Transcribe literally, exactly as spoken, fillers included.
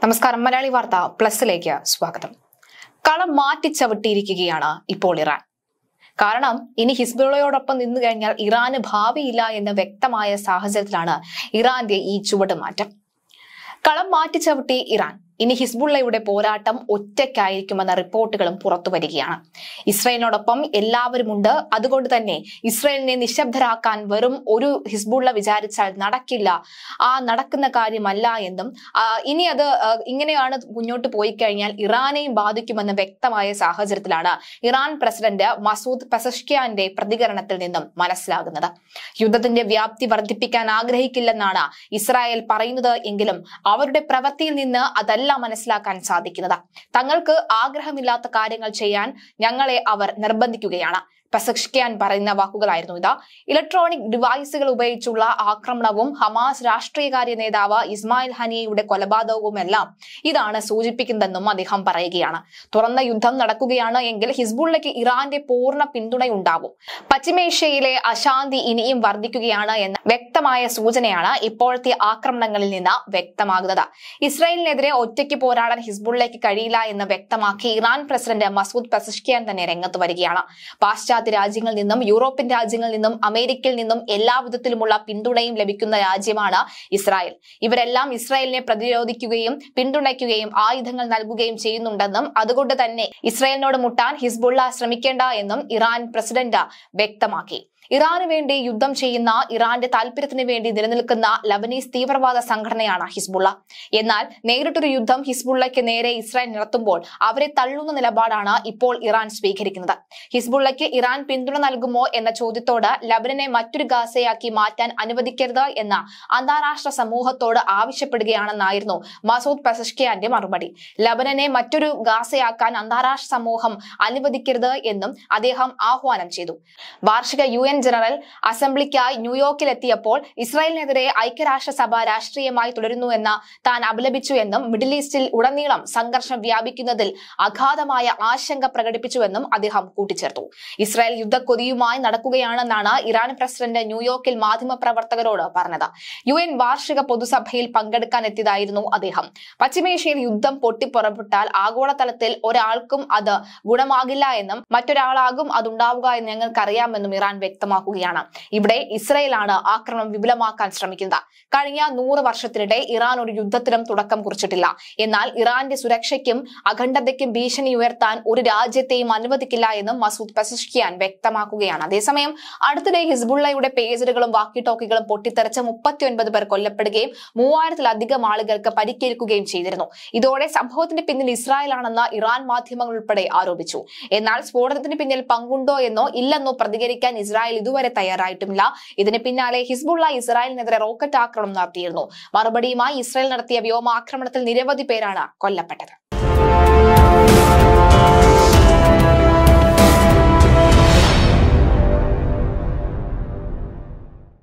നമസ്കാരം. മലയാളി വാർത്ത പ്ലസിലേക്ക് സ്വാഗതം. കളം മാറ്റിച്ചവിട്ടിയിരിക്കുകയാണ് ഇപ്പോൾ ഇറാൻ. കാരണം ഇനി ഹിസ്ബുള്ളയോടൊപ്പം നിന്നു കഴിഞ്ഞാൽ ഇറാന് ഭാവിയില്ല എന്ന വ്യക്തമായ സാഹചര്യത്തിലാണ് ഇറാന്റെ ഈ ചുവടുമാറ്റം. കളം മാറ്റിച്ചവിട്ടി ഇറാൻ. ഇനി ഹിസ്ബുള്ളയുടെ പോരാട്ടം ഒറ്റയ്ക്കായിരിക്കുമെന്ന റിപ്പോർട്ടുകളും പുറത്തു വരികയാണ്. ഇസ്രായേലിനോടൊപ്പം എല്ലാവരുമുണ്ട്. അതുകൊണ്ട് തന്നെ ഇസ്രായേലിനെ നിശബ്ദരാക്കാൻ വെറും ഒരു ഹിസ്ബുള്ള വിചാരിച്ചാൽ നടക്കില്ല, ആ നടക്കുന്ന കാര്യമല്ല എന്നും ഇനി അത് ഇങ്ങനെയാണ് മുന്നോട്ട് പോയി കഴിഞ്ഞാൽ ഇറാനെയും ബാധിക്കുമെന്ന വ്യക്തമായ സാഹചര്യത്തിലാണ് ഇറാൻ പ്രസിഡന്റ് മസൂദ് പെസഷ്കിയാന്റെ പ്രതികരണത്തിൽ നിന്നും മനസ്സിലാകുന്നത്. യുദ്ധത്തിന്റെ വ്യാപ്തി വർദ്ധിപ്പിക്കാൻ ആഗ്രഹിക്കില്ലെന്നാണ് ഇസ്രായേൽ പറയുന്നത് എങ്കിലും അവരുടെ പ്രവൃത്തിയിൽ നിന്ന് അതല്ല മനസ്സിലാക്കാൻ സാധിക്കുന്നത്. തങ്ങൾക്ക് ആഗ്രഹമില്ലാത്ത കാര്യങ്ങൾ ചെയ്യാൻ ഞങ്ങളെ അവർ നിർബന്ധിക്കുകയാണ്. പെസഷ്കിയാൻ പറയുന്ന വാക്കുകളായിരുന്നു ഇത്. ഇലക്ട്രോണിക് ഡിവൈസുകൾ ഉപയോഗിച്ചുള്ള ആക്രമണവും ഹമാസ് രാഷ്ട്രീയകാര്യ നേതാവ് ഇസ്മായിൽ ഹനിയയുടെ കൊലപാതകവുമെല്ലാം ഇതാണ് സൂചിപ്പിക്കുന്നതെന്നും അദ്ദേഹം പറയുകയാണ്. തുറന്ന യുദ്ധം നടക്കുകയാണ് എങ്കിൽ ഹിസ്ബുള്ളയ്ക്ക് ഇറാന്റെ പൂർണ്ണ പിന്തുണയുണ്ടാവും. പശ്ചിമേഷ്യയിലെ അശാന്തി ഇനിയും വർദ്ധിക്കുകയാണ് എന്ന വ്യക്തമായ സൂചനയാണ് ഇപ്പോഴത്തെ ആക്രമണങ്ങളിൽ നിന്ന് വ്യക്തമാകുന്നത്. ഇസ്രായേലിനെതിരെ ഒറ്റയ്ക്ക് പോരാടാൻ ഹിസ്ബുള്ളയ്ക്ക് കഴിയില്ല എന്ന് വ്യക്തമാക്കി ഇറാൻ പ്രസിഡന്റ് മസൂദ് പെസഷ്കിയാൻ തന്നെ രംഗത്ത് വരികയാണ്. പാശ്ചാത്യ രാജ്യങ്ങളിൽ നിന്നും യൂറോപ്യൻ രാജ്യങ്ങളിൽ നിന്നും അമേരിക്കയിൽ നിന്നും എല്ലാ വിധത്തിലുമുള്ള പിന്തുണയും ലഭിക്കുന്ന രാജ്യമാണ് ഇസ്രായേൽ. ഇവരെല്ലാം ഇസ്രായേലിനെ പ്രതിരോധിക്കുകയും പിന്തുണയ്ക്കുകയും ആയുധങ്ങൾ നൽകുകയും ചെയ്യുന്നുണ്ടെന്നും അതുകൊണ്ട് തന്നെ ഇസ്രായേലിനോട് മുട്ടാൻ ഹിസ്ബുള്ള ശ്രമിക്കേണ്ട എന്നും ഇറാൻ പ്രസിഡന്റ് വ്യക്തമാക്കി. ഇറാന് വേണ്ടി യുദ്ധം ചെയ്യുന്ന ഇറാന്റെ താല്പര്യത്തിന് വേണ്ടി നിലനിൽക്കുന്ന ലബനീസ് തീവ്രവാദ സംഘടനയാണ് ഹിസ്ബുള്ള. എന്നാൽ നേരിട്ടൊരു യുദ്ധം ഹിസ്ബുള്ളയ്ക്ക് നേരെ ഇസ്രായേൽ നടത്തുമ്പോൾ അവരെ തള്ളുന്ന നിലപാടാണ് ഇപ്പോൾ ഇറാൻ സ്വീകരിക്കുന്നത്. ഹിസ്ബുള്ളയ്ക്ക് ഇറാൻ പിന്തുണ നൽകുമോ എന്ന ചോദ്യത്തോട് ലബനനെ മറ്റൊരു ഗാസയാക്കി മാറ്റാൻ അനുവദിക്കരുത് എന്ന അന്താരാഷ്ട്ര സമൂഹത്തോട് ആവശ്യപ്പെടുകയാണെന്നായിരുന്നു മസൂദ് പെസഷ്കിയാന്റെ മറുപടി. ലബനനെ മറ്റൊരു ഗാസയാക്കാൻ അന്താരാഷ്ട്ര സമൂഹം അനുവദിക്കരുത് എന്നും അദ്ദേഹം ആഹ്വാനം ചെയ്തു. വാർഷിക യു എൻ ജനറൽ അസംബ്ലിക്കായി ന്യൂയോർക്കിൽ എത്തിയപ്പോൾ ഇസ്രായേലിനെതിരെ ഐക്യരാഷ്ട്രസഭ രാഷ്ട്രീയമായി തുടരുന്നുവെന്ന് താൻ അപലപിച്ചു എന്നും മിഡിൽ ഈസ്റ്റിൽ ഉടനീളം സംഘർഷം വ്യാപിക്കുന്നതിൽ അഗാധമായ ആശങ്ക പ്രകടിപ്പിച്ചുവെന്നും അദ്ദേഹം കൂട്ടിച്ചേർത്തു. ഇസ്രായേൽ യുദ്ധക്കൊതിയുമായി നടക്കുകയാണെന്നാണ് ഇറാൻ പ്രസിഡന്റ് ന്യൂയോർക്കിൽ മാധ്യമപ്രവർത്തകരോട് പറഞ്ഞത്. യു എൻ വാർഷിക പൊതുസഭയിൽ പങ്കെടുക്കാൻ എത്തിയതായിരുന്നു അദ്ദേഹം. പശ്ചിമേഷ്യയിൽ യുദ്ധം പൊട്ടിപ്പുറപ്പെട്ടാൽ ആഗോളതലത്തിൽ ഒരാൾക്കും അത് ഗുണമാകില്ല എന്നും മറ്റൊരാളാകും അതുണ്ടാവുക എന്ന് ഞങ്ങൾക്കറിയാമെന്നും ഇറാൻ വ്യക്തമാക്കുകയാണ്. ഇവിടെ ഇസ്രായേലാണ് ആക്രമണം വിപുലമാക്കാൻ ശ്രമിക്കുന്നത്. കഴിഞ്ഞ നൂറ് വർഷത്തിനിടെ ഇറാൻ ഒരു യുദ്ധത്തിനും തുടക്കം കുറിച്ചിട്ടില്ല. എന്നാൽ ഇറാന്റെ സുരക്ഷയ്ക്കും അഖണ്ഡതയ്ക്കും ഭീഷണി ഉയർത്താൻ ഒരു രാജ്യത്തെയും അനുവദിക്കില്ല എന്നും മസൂദ് പെസഷ്കിയാൻ വ്യക്തമാക്കുകയാണ്. അതേസമയം അടുത്തിടെ ഹിസ്ബുള്ളയുടെ പേജറുകളും വാക്കി ടോക്കികളും പൊട്ടിത്തെറിച്ച് മുപ്പത്തി ഒൻപത് പേർ കൊല്ലപ്പെടുകയും മൂവായിരത്തിലധികം ആളുകൾക്ക് പരിക്കേൽക്കുകയും ചെയ്തിരുന്നു. ഇതോടെ സംഭവത്തിന്റെ പിന്നിൽ ഇസ്രായേലാണെന്ന് ഇറാൻ മാധ്യമങ്ങൾ ഉൾപ്പെടെ ആരോപിച്ചു. എന്നാൽ സ്ഫോടനത്തിന് പിന്നിൽ പങ്കുണ്ടോ എന്നോ ഇല്ലെന്നോ പ്രതികരിക്കാൻ ഇസ്രായേൽ ഇതുവരെ തയ്യാറായിട്ടുമില്ല. ഇതിന് പിന്നാലെ ഹിസ്ബുള്ള ഇസ്രായേലിനെതിരെ റോക്കറ്റ് ആക്രമണം നടത്തിയിരുന്നു. മറുപടിയുമായി ഇസ്രായേൽ നടത്തിയ വ്യോമാക്രമണത്തിൽ നിരവധി പേരാണ് കൊല്ലപ്പെട്ടത്.